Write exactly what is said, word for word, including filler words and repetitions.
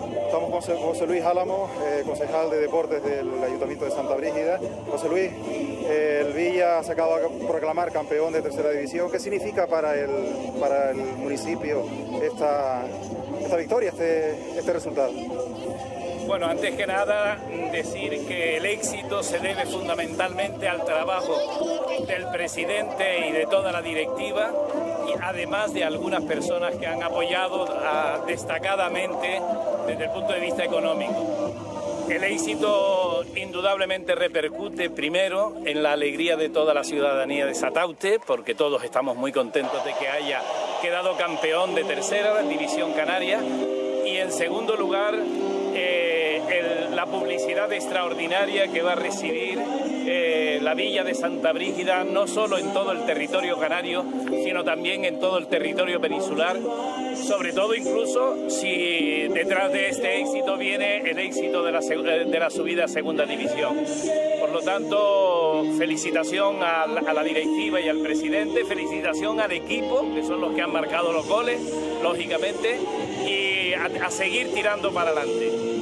Estamos con José Luis Álamo, eh, concejal de Deportes del Ayuntamiento de Santa Brígida. José Luis, eh, el Villa se acaba de proclamar campeón de tercera división. ¿Qué significa para el, para el municipio esta, esta victoria, este, este resultado? Bueno, antes que nada, decir que el éxito se debe fundamentalmente al trabajo del presidente y de toda la directiva, y además de algunas personas que han apoyado a, destacadamente desde el punto de vista económico. El éxito indudablemente repercute primero en la alegría de toda la ciudadanía de Sataute, porque todos estamos muy contentos de que haya quedado campeón de tercera división canaria, y en segundo lugar, eh, el, la publicidad extraordinaria que va a recibir eh, la villa de Santa Brígida, no solo en todo el territorio canario, sino también en todo el territorio peninsular, sobre todo incluso si detrás de este éxito viene el éxito de la, de la subida a segunda división. Por lo tanto, felicitación a la, a la directiva y al presidente, felicitación al equipo, que son los que han marcado los goles, lógicamente, y a, a seguir tirando para adelante.